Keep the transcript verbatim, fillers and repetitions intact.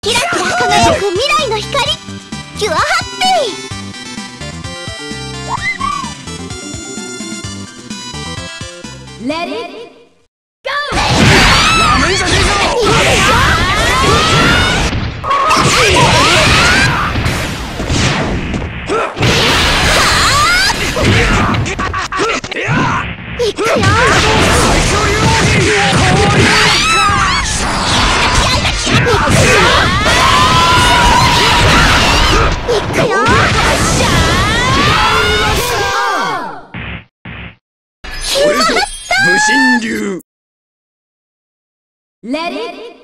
キラキラ輝く未来の光、キュアハッピー。レディーゴー。なめんじゃねえぞ。いくよ。武神流。レディー